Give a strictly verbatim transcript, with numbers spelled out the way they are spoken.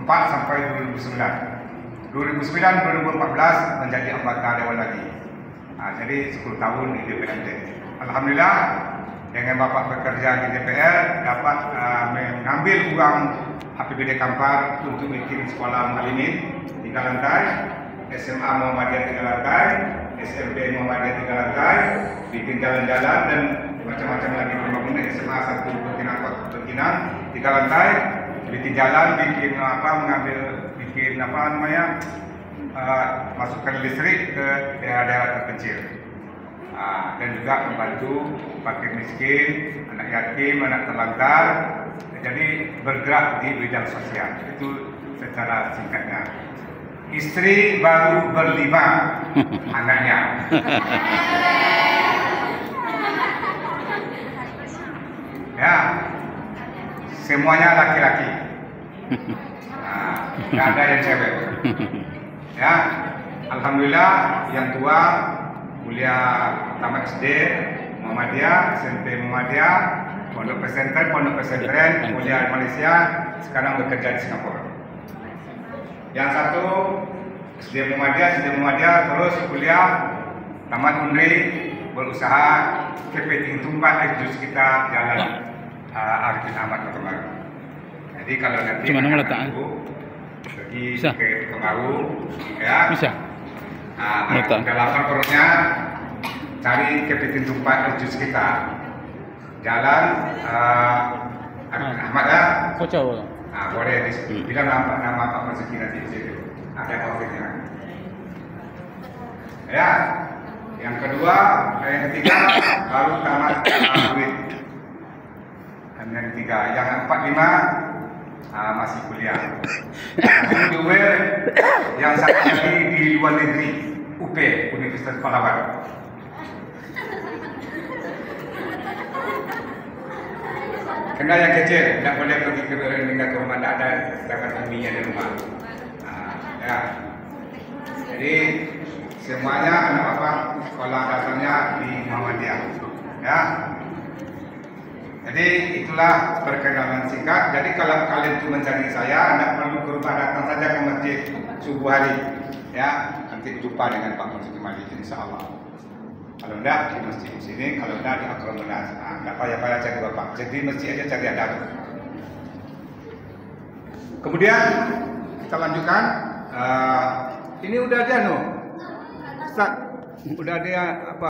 empat sampai dua ribu sembilan. dua ribu sembilan dua ribu empat belas menjadi anggota dewan lagi. Nah, jadi sepuluh tahun di D P R D. Alhamdulillah dengan Bapak bekerja di D P R dapat uh, mengambil uang A P B D Kampar untuk bikin sekolah Malimin tiga lantai, S M A Muhammadiyah tiga lantai, S M P Muhammadiyah tiga lantai, bikin jalan-jalan dan macam-macam lagi pembangunan. S M A satu Betinang Betinang tiga lantai, bikin jalan, bikin apa, mengambil bikin apa namanya uh, masukkan listrik ke daerah-daerah terpencil. Uh, dan juga membantu fakir miskin, anak yatim, anak terlantar. Jadi bergerak di bidang sosial. Itu secara singkatnya. Istri baru berlima anaknya. Ya, semuanya laki-laki. Nah, nggak ada yang cewek. Ya, alhamdulillah yang tua kuliah tamat S D Muhammadiyah, S M P Muhammadiyah, pondok pesantren, pondok pesantren, kuliah di Malaysia, sekarang bekerja di Singapura. Yang satu S D Muhammadiyah, S D Muhammadiyah, terus kuliah tamat Unri, berusaha kepiting tumpat jus kita jalan uh, Arifin Ahmad Kota Baru. Jadi kalau nanti ibu pergi bisa ke Kota Baru, ya bisa. Nah, udah lapar perutnya, cari kepiting tumpat jus kita jalan uh, Arifin Ahmad ya. Kocok. Nah, boleh disebut. Bilang nama, nama Pak Marzuki nanti di situ. Ada konfliknya. Ya. Yang kedua, yang ketiga baru tamat duit. Dan yang ketiga, yang empat lima uh, masih kuliah. Yang kedua, yang satu lagi di luar negeri, U P, Universitas Palawan. Kena yang kecil, tidak boleh pergi ke meninggal ke rumah, tidak ada sedangkan uminya di rumah. Nah, ya. Jadi semuanya anak bapak sekolah dasarnya di Muhammadiyah. Ya. Jadi itulah perkenalan singkat. Jadi kalau kalian itu mencari saya, anda perlu ke rumah, datang saja ke masjid subuh hari. Ya, nanti jumpa dengan Pak Marzuki Malik, insya Allah. Kalau enggak di masjid di sini, kalau enggak di akromnas. Nah, enggak payah-payah cari bapak. Jadi masjid aja cari adab. Kemudian kita lanjutkan. Uh, ini udah dia no. Ustaz, udah dia apa?